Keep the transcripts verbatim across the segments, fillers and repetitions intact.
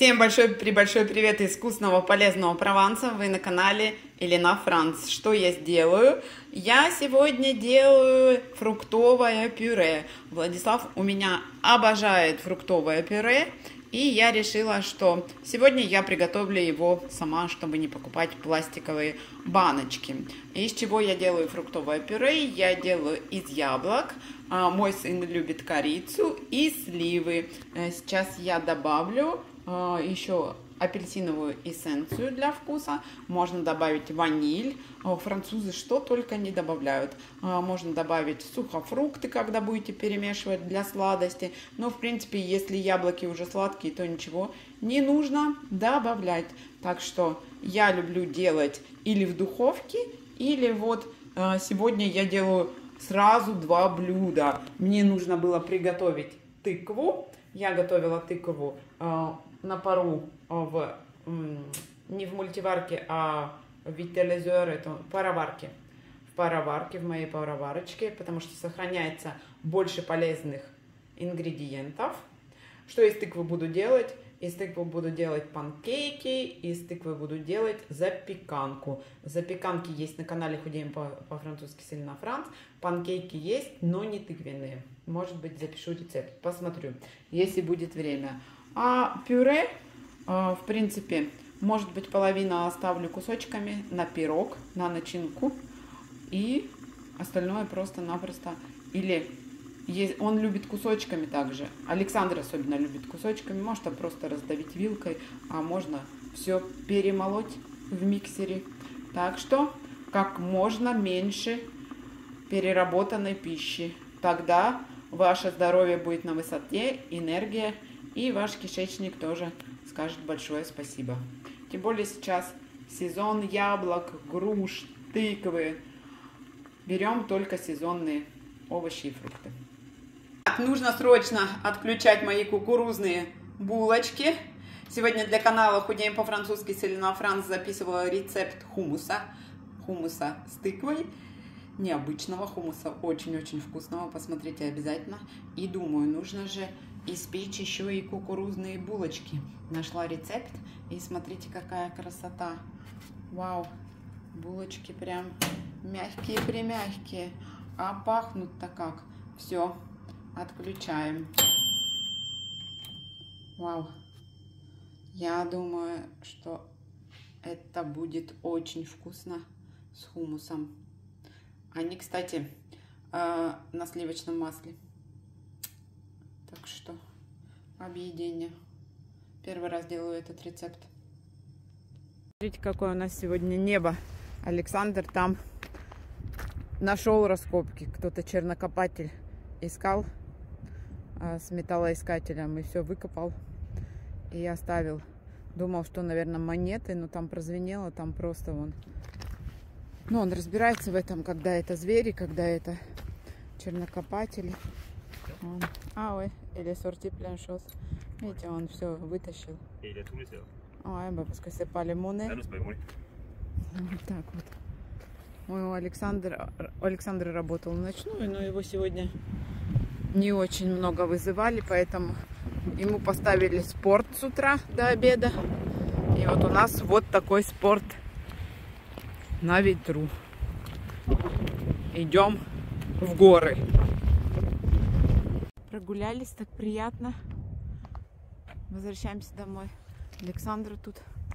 Всем большой-пребольшой привет из вкусного, полезного Прованса. Вы на канале Елена Франц. Что я сделаю? Я сегодня делаю фруктовое пюре. Владислав у меня обожает фруктовое пюре. И я решила, что сегодня я приготовлю его сама, чтобы не покупать пластиковые баночки. Из чего я делаю фруктовое пюре? Я делаю из яблок. Мой сын любит корицу и сливы. Сейчас я добавлю еще апельсиновую эссенцию для вкуса. Можно добавить ваниль. Французы что только не добавляют. Можно добавить сухофрукты, когда будете перемешивать для сладости. Но в принципе, если яблоки уже сладкие, то ничего не нужно добавлять. Так что я люблю делать или в духовке, или вот сегодня я делаю сразу два блюда. Мне нужно было приготовить тыкву. Я готовила тыкву на пару в, не в мультиварке, а в витализер, это пароварке. В пароварке, в моей пароварочке, потому что сохраняется больше полезных ингредиентов. Что из тыквы буду делать? Из тыквы буду делать панкейки, из тыквы буду делать запеканку. Запеканки есть на канале Худеем по-французски с Елена Франц. Панкейки есть, но не тыквенные. Может быть, запишу рецепт, посмотрю, если будет время. А пюре, в принципе, может быть, половину оставлю кусочками на пирог, на начинку. И остальное просто-напросто. Или он любит кусочками также. Александр особенно любит кусочками. Можно просто раздавить вилкой, а можно все перемолоть в миксере. Так что как можно меньше переработанной пищи. Тогда ваше здоровье будет на высоте, энергия. И ваш кишечник тоже скажет большое спасибо. Тем более сейчас сезон яблок, груш, тыквы. Берем только сезонные овощи и фрукты. Так, нужно срочно отключать мои кукурузные булочки. Сегодня для канала Худеем по-французски с Елена Франц записывала рецепт хумуса. Хумуса с тыквой. Необычного хумуса, очень-очень вкусного. Посмотрите обязательно. И думаю, нужно же испечь еще и кукурузные булочки. Нашла рецепт. И смотрите, какая красота. Вау. Булочки прям мягкие-примягкие. А пахнут-то как. Все. Отключаем. Вау. Я думаю, что это будет очень вкусно с хумусом. Они, кстати, на сливочном масле. Так что объедение. Первый раз делаю этот рецепт. Смотрите, какое у нас сегодня небо. Александр там нашел раскопки. Кто-то чернокопатель искал с металлоискателем и все выкопал и оставил. Думал, что, наверное, монеты, но там прозвенело, там просто вон. Ну, он разбирается в этом, когда это звери, когда это чернокопатели. Он... А, ой, или сорти пленшос. Видите, он все вытащил. Ой, бабушка сыпали муны. Вот так вот. Ой, Александр, Александр работал ночную, но его сегодня не очень много вызывали, поэтому ему поставили спорт с утра до обеда. И вот у нас вот такой спорт на ветру. Идем в горы. Прогулялись, так приятно. Возвращаемся домой. Александр тут.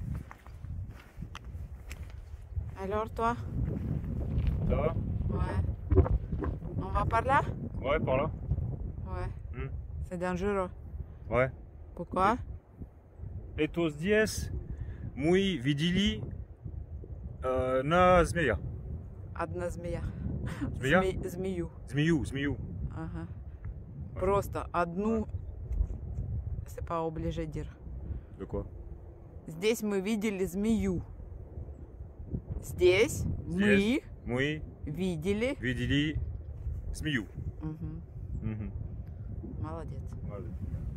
Alors toi? Ça va? Ouais. On va par là? Ouais, par là. Ouais. Hmm. C'est dangereux. Ouais. Pourquoi? Etos dies muy vidili э, на змея. Одна змея. Змея? Зме... Змею. Змею, змею. Ага. Просто одну. C'est pas obligé dire. De quoi? Здесь мы видели змею. Здесь, Здесь мы, мы видели. видели змею. Угу. Угу. Молодец. Молодец.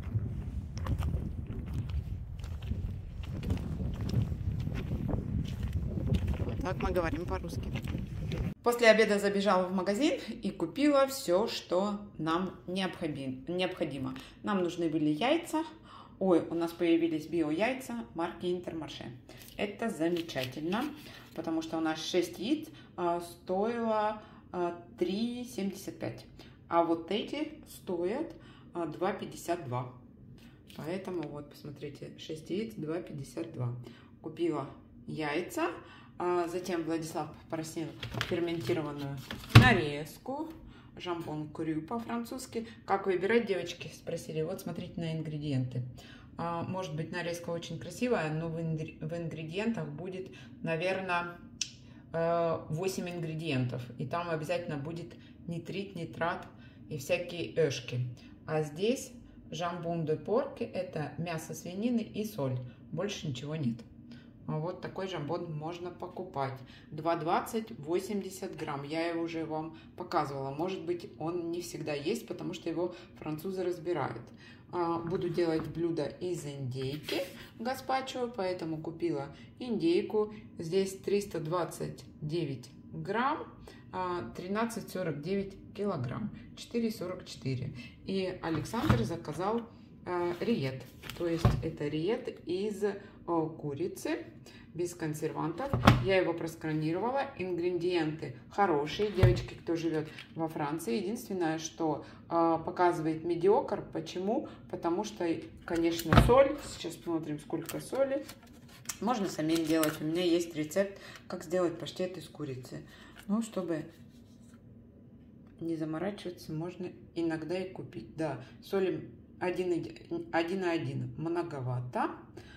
Так мы говорим по-русски. После обеда забежала в магазин и купила все, что нам необходимо. Нам нужны были яйца, ой, у нас появились био-яйца марки Интермарше. Это замечательно, потому что у нас шесть яиц а, стоило а, три семьдесят пять, а вот эти стоят а, два пятьдесят два. Поэтому вот, посмотрите, шесть яиц, два пятьдесят два. Купила яйца, а затем Владислав попросил ферментированную нарезку. Жамбон крю по-французски. Как выбирать, девочки, спросили. Вот смотрите на ингредиенты. А, может быть, нарезка очень красивая, но в, ингри... в ингредиентах будет, наверное, восемь ингредиентов. И там обязательно будет нитрит, нитрат и всякие эшки. А здесь жамбон де порк, это мясо свинины и соль. Больше ничего нет. Вот такой жамбон можно покупать. два двадцать, восемьдесят грамм. Я его уже вам показывала. Может быть, он не всегда есть, потому что его французы разбирают. Буду делать блюдо из индейки гаспачо, поэтому купила индейку. Здесь триста двадцать девять грамм, тринадцать сорок девять килограмм, четыре сорок четыре. И Александр заказал риет. То есть это риет из курицы, без консервантов. Я его просканировала. Ингредиенты хорошие. Девочки, кто живет во Франции, единственное, что э, показывает медиокр. Почему? Потому что, конечно, соль. Сейчас посмотрим, сколько соли. Можно самим делать. У меня есть рецепт, как сделать паштет из курицы. Ну, чтобы не заморачиваться, можно иногда и купить. Да, соли один на один многовато.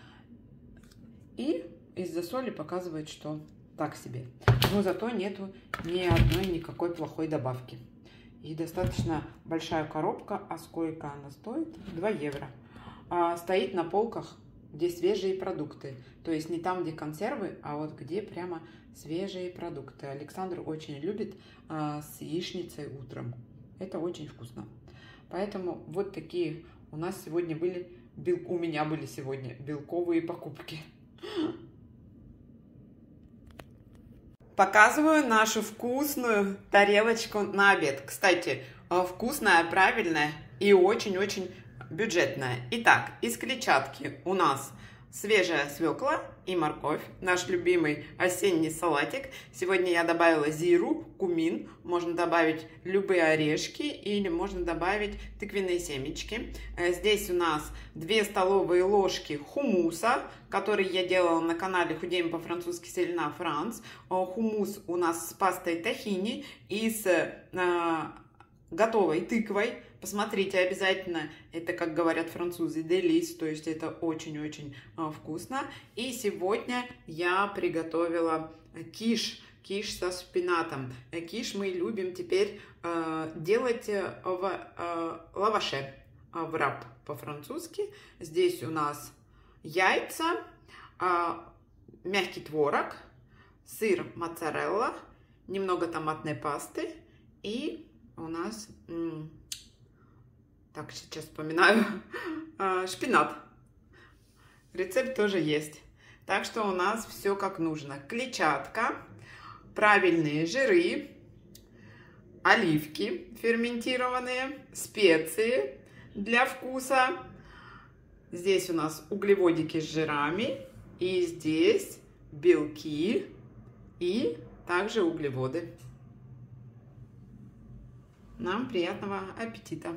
И из-за соли показывает, что так себе. Но зато нету ни одной никакой плохой добавки. И достаточно большая коробка. А сколько она стоит? два евро. А, стоит на полках, где свежие продукты. То есть не там, где консервы, а вот где прямо свежие продукты. Александр очень любит а, с яичницей утром. Это очень вкусно. Поэтому вот такие у нас сегодня были, бел... у меня были сегодня белковые покупки. Показываю нашу вкусную тарелочку на обед. Кстати, вкусная, правильная и очень-очень бюджетная. Итак, из клетчатки у нас свежая свекла и морковь. Наш любимый осенний салатик. Сегодня я добавила зиру, кумин. Можно добавить любые орешки или можно добавить тыквенные семечки. Здесь у нас две столовые ложки хумуса, который я делала на канале Худеем по-французски с Элина Франц. Хумус у нас с пастой тахини и с э, готовой тыквой. Посмотрите обязательно, это, как говорят французы, делис, то есть это очень-очень э, вкусно. И сегодня я приготовила киш, киш со шпинатом. Киш мы любим теперь э, делать в э, лаваше, в раб по-французски. Здесь у нас яйца, э, мягкий творог, сыр моцарелла, немного томатной пасты и у нас... Так, сейчас вспоминаю. Шпинат. Рецепт тоже есть. Так что у нас все как нужно. Клетчатка, правильные жиры, оливки ферментированные, специи для вкуса. Здесь у нас углеводики с жирами. И здесь белки и также углеводы. Нам приятного аппетита!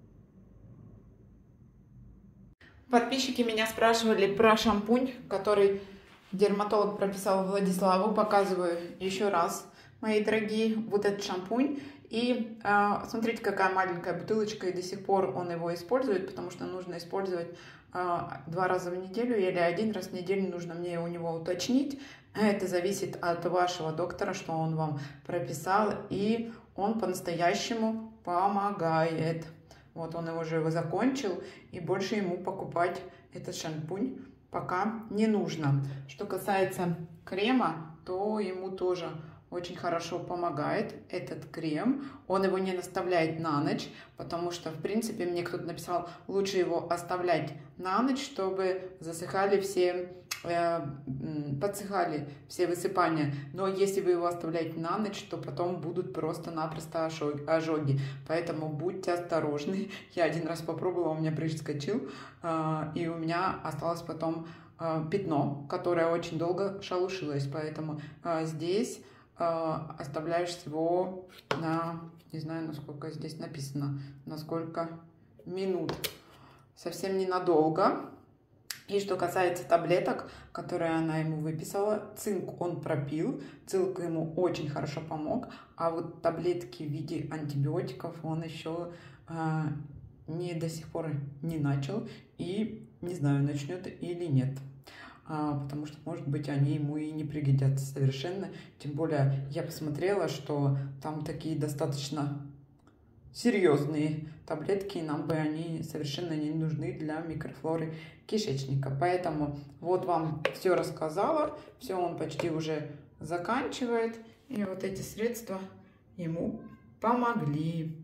Подписчики меня спрашивали про шампунь, который дерматолог прописал Владиславу. Показываю еще раз, мои дорогие, вот этот шампунь. И э, смотрите, какая маленькая бутылочка, и до сих пор он его использует, потому что нужно использовать э, два раза в неделю или один раз в неделю. Нужно мне у него уточнить. Это зависит от вашего доктора, что он вам прописал, и он по-настоящему помогает. Вот он его уже закончил, и больше ему покупать этот шампунь пока не нужно. Что касается крема, то ему тоже очень хорошо помогает этот крем. Он его не наставляет на ночь, потому что, в принципе, мне кто-то написал, лучше его оставлять на ночь, чтобы засыхали все, э, подсыхали все высыпания. Но если вы его оставляете на ночь, то потом будут просто-напросто ожоги. Поэтому будьте осторожны. Я один раз попробовала, у меня прыщ скочил, э, и у меня осталось потом пятно, которое очень долго шелушилось, поэтому э, здесь э, оставляешь всего на, не знаю, насколько здесь написано, на сколько минут, совсем ненадолго. И что касается таблеток, которые она ему выписала, цинк он пропил, цинк ему очень хорошо помог, а вот таблетки в виде антибиотиков он еще э, не до сих пор не начал и не знаю, начнет или нет. Потому что, может быть, они ему и не пригодятся совершенно. Тем более, я посмотрела, что там такие достаточно серьезные таблетки, и нам бы они совершенно не нужны для микрофлоры кишечника. Поэтому вот вам все рассказала, все он почти уже заканчивает. И вот эти средства ему помогли.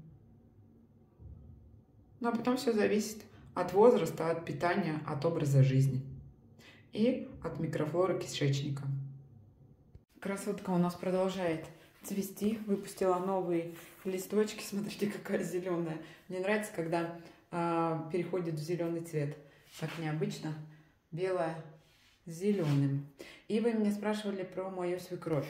Ну, а потом все зависит от возраста, от питания, от образа жизни и от микрофлоры кишечника. Красотка у нас продолжает цвести, выпустила новые листочки. Смотрите, какая зеленая. Мне нравится, когда э, переходит в зеленый цвет. Так необычно. Белая с зеленым. И вы меня спрашивали про мою свекровь.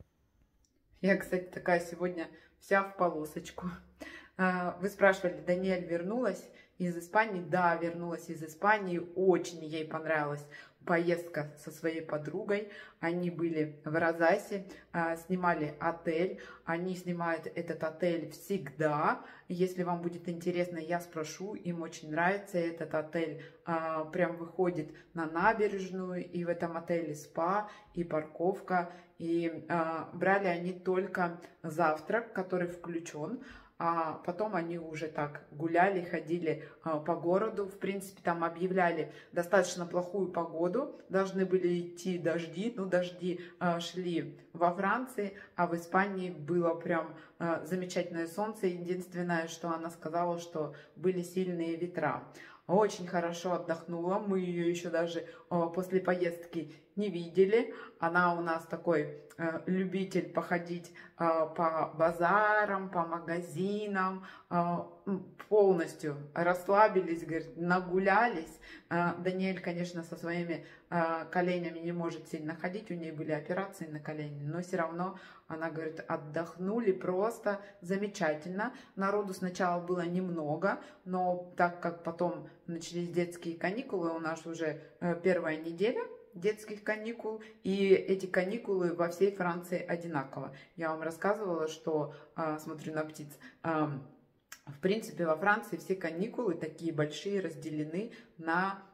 Я, кстати, такая сегодня вся в полосочку. Э, вы спрашивали, Даниэль вернулась из Испании? Да, вернулась из Испании. Очень ей понравилась поездка со своей подругой. Они были в Розасе, снимали отель. Они снимают этот отель всегда. Если вам будет интересно, я спрошу. Им очень нравится этот отель. Прям выходит на набережную. И в этом отеле спа и парковка. И брали они только завтрак, который включен. А потом они уже так гуляли, ходили а, по городу. В принципе, там объявляли достаточно плохую погоду. Должны были идти дожди. Ну, дожди а, шли во Франции, а в Испании было прям а, замечательное солнце. Единственное, что она сказала, что были сильные ветра. Очень хорошо отдохнула. Мы ее еще даже а, после поездки не видели. Она у нас такой э, любитель походить э, по базарам, по магазинам. Э, полностью расслабились, говорит, нагулялись. Э, Даниэль, конечно, со своими э, коленями не может сильно ходить. У нее были операции на колени. Но все равно, она говорит, отдохнули просто замечательно. Народу сначала было немного. Но так как потом начались детские каникулы, у нас уже э, первая неделя детских каникул, и эти каникулы во всей Франции одинаково. Я вам рассказывала, что, э, смотрю на птиц, э, в принципе, во Франции все каникулы такие большие разделены на,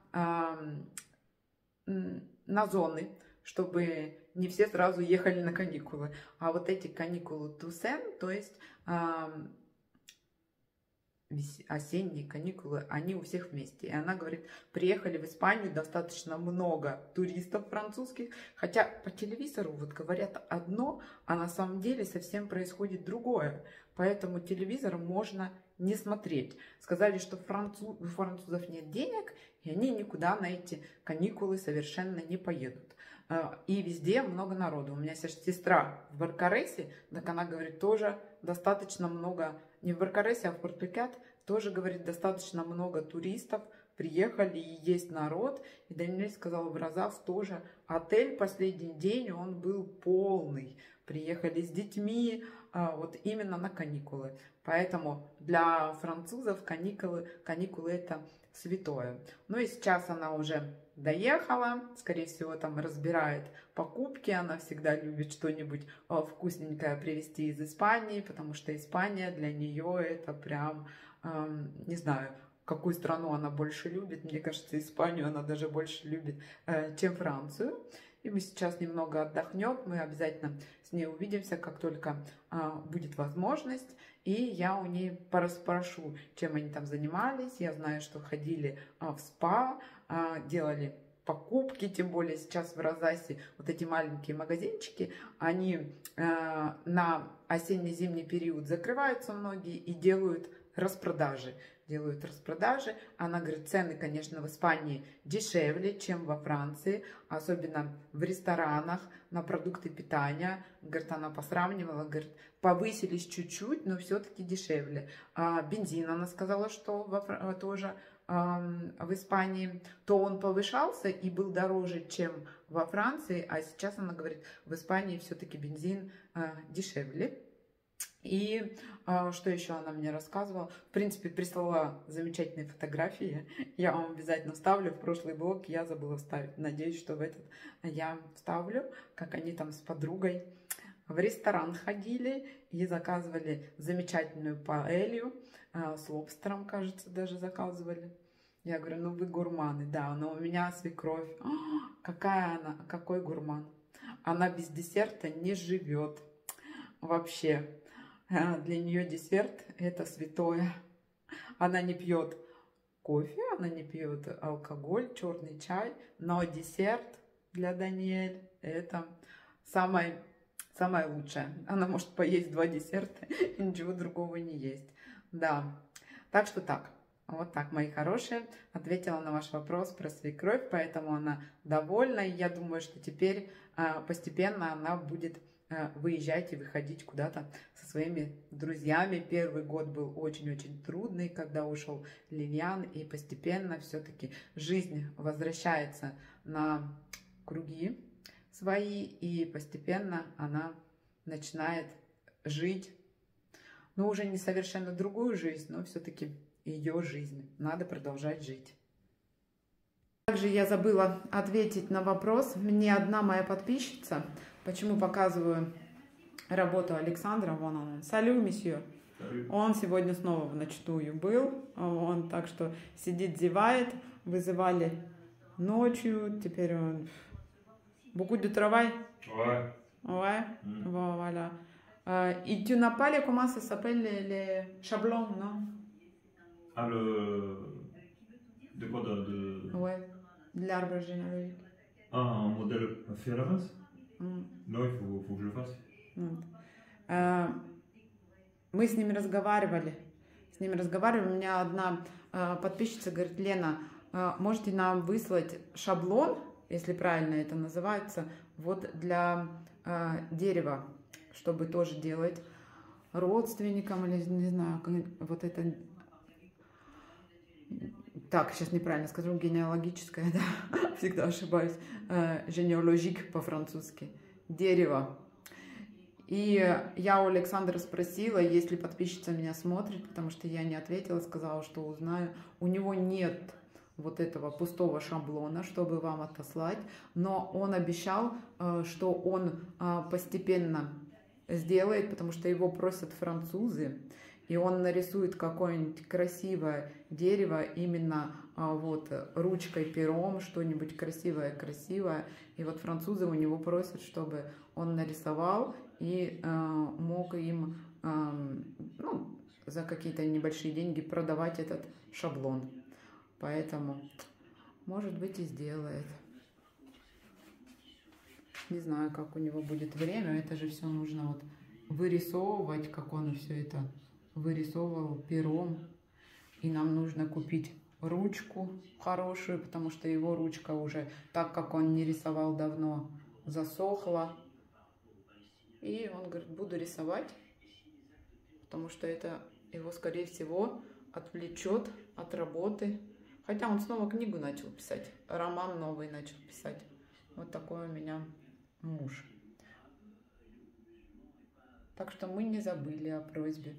э, на зоны, чтобы не все сразу ехали на каникулы. А вот эти каникулы Туссен, то есть э, осенние каникулы, они у всех вместе. И она говорит, приехали в Испанию достаточно много туристов французских, хотя по телевизору вот говорят одно, а на самом деле совсем происходит другое. Поэтому телевизор можно не смотреть. Сказали, что француз, у французов нет денег, и они никуда на эти каникулы совершенно не поедут. И везде много народу. У меня сестра в Баркаресе, так она говорит, тоже достаточно много, не в Баркаресе, а в Порт-Пикат, тоже, говорит, достаточно много туристов приехали, и есть народ. И Даниэль сказал, в Розас тоже отель последний день, он был полный. Приехали с детьми, вот именно на каникулы. Поэтому для французов каникулы, каникулы это святое. Ну и сейчас она уже доехала, скорее всего, там разбирает покупки. Она всегда любит что-нибудь вкусненькое привезти из Испании, потому что Испания для нее это прям, эм, не знаю, какую страну она больше любит. Мне кажется, Испанию она даже больше любит, э, чем Францию. И мы сейчас немного отдохнем, мы обязательно с ней увидимся, как только а, будет возможность. И я у ней пораспрошу, чем они там занимались. Я знаю, что ходили а, в спа, а, делали покупки, тем более сейчас в Розасе вот эти маленькие магазинчики, они э, на осенне-зимний период закрываются многие и делают распродажи. Делают распродажи. Она говорит, цены, конечно, в Испании дешевле, чем во Франции, особенно в ресторанах, на продукты питания. Говорит, она посравнивала, говорит, повысились чуть-чуть, но все-таки дешевле. А бензин, она сказала, что во, тоже в Испании, то он повышался и был дороже, чем во Франции, а сейчас она говорит, в Испании все-таки бензин э, дешевле. И э, что еще она мне рассказывала? В принципе, прислала замечательные фотографии. Я вам обязательно вставлю. В прошлый блог я забыла вставить. Надеюсь, что в этот я вставлю, как они там с подругой в ресторан ходили и заказывали замечательную паэлью э, с лобстером, кажется, даже заказывали. Я говорю, ну вы гурманы, да, но у меня свекровь. О, какая она, какой гурман. Она без десерта не живет вообще. Для нее десерт это святое. Она не пьет кофе, она не пьет алкоголь, черный чай, но десерт для Даниэль это самое Самое лучшее. Она может поесть два десерта и ничего другого не есть. Да. Так что так. Вот так, мои хорошие. Ответила на ваш вопрос про свекровь, поэтому она довольна. И я думаю, что теперь постепенно она будет выезжать и выходить куда-то со своими друзьями. Первый год был очень-очень трудный, когда ушел Лильян. И постепенно все-таки жизнь возвращается на круги свои, и постепенно она начинает жить, ну, уже не совершенно другую жизнь, но все-таки ее жизнь. Надо продолжать жить. Также я забыла ответить на вопрос. Мне одна моя подписчица, почему показываю работу Александра, вон он, салю, месье. Он сегодня снова в ночную был, он так что сидит, зевает, вызывали ночью, теперь он... Beaucoup de travail? Ouais. Ouais. Mm. Bon, voilà. Euh, et tu n'as pas les, comment ça s'appelle, les, les chablons, non? Ah, le... De quoi? De... de... Ouais, de l'arbre généalogique. Ah, un modèle fait à l'avance? Mm. Non, il faut, faut que je le fasse. Mm. Euh, мы с ними разговаривали. С ними разговаривали. У меня одна э, подписчица говорит, Лена, э, можете нам выслать шаблон, если правильно это называется, вот для э, дерева, чтобы тоже делать родственникам или, не знаю, вот это... Так, сейчас неправильно скажу, генеалогическое, да, всегда ошибаюсь, э, генеалогик по-французски, дерево. И я у Александра спросила, если подписчица меня смотрит, потому что я не ответила, сказала, что узнаю, у него нет вот этого пустого шаблона, чтобы вам отослать, но он обещал, что он постепенно сделает, потому что его просят французы, и он нарисует какое-нибудь красивое дерево именно вот ручкой, пером, что-нибудь красивое-красивое, и вот французы у него просят, чтобы он нарисовал и мог им, ну, за какие-то небольшие деньги продавать этот шаблон. Поэтому, может быть, и сделает. Не знаю, как у него будет время. Это же все нужно вот вырисовывать, как он все это вырисовывал пером. И нам нужно купить ручку хорошую, потому что его ручка уже, так как он не рисовал давно, засохла. И он говорит, буду рисовать, потому что это его, скорее всего, отвлечет от работы. Хотя он снова книгу начал писать, роман новый начал писать. Вот такой у меня муж. Так что мы не забыли о просьбе.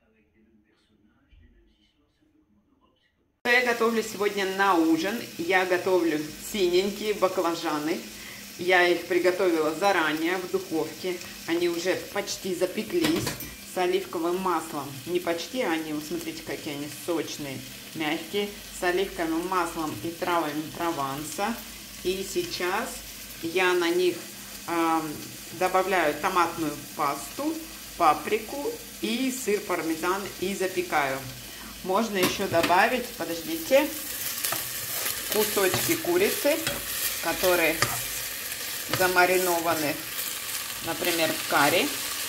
Я готовлю сегодня на ужин. Я готовлю синенькие баклажаны. Я их приготовила заранее в духовке. Они уже почти запеклись с оливковым маслом. Не почти, они, смотрите, какие они сочные, мягкие, с оливковым маслом и травами Прованса. И сейчас я на них э, добавляю томатную пасту, паприку и сыр пармезан и запекаю. Можно еще добавить, подождите, кусочки курицы, которые замаринованы, например, в карри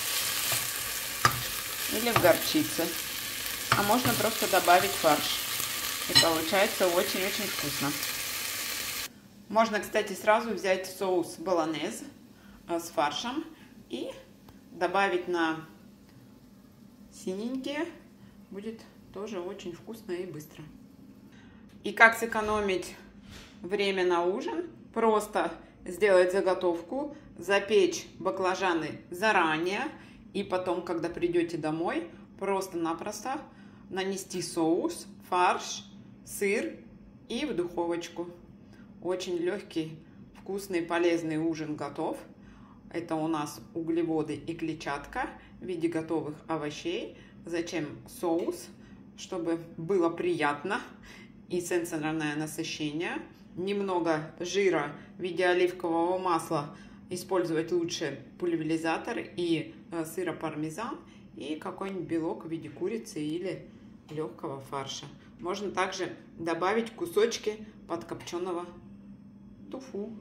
или в горчице. А можно просто добавить фарш. И получается очень-очень вкусно. Можно, кстати, сразу взять соус болонез с фаршем и добавить на синенькие. Будет тоже очень вкусно и быстро. И как сэкономить время на ужин? Просто сделать заготовку, запечь баклажаны заранее. И потом, когда придете домой, просто-напросто нанести соус, фарш, сыр и в духовочку. Очень легкий, вкусный, полезный ужин готов. Это у нас углеводы и клетчатка в виде готовых овощей. Зачем соус? Чтобы было приятно и сенсорное насыщение. Немного жира в виде оливкового масла использовать лучше пульверизатор и сыра пармезан. И какой-нибудь белок в виде курицы или легкого фарша. Можно также добавить кусочки подкопченого туфу.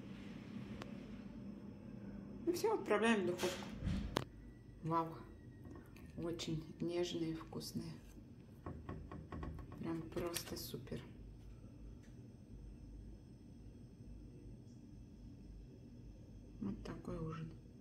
И все, отправляем в духовку. Вау! Очень нежные и вкусные. Прям просто супер. Вот такой ужин.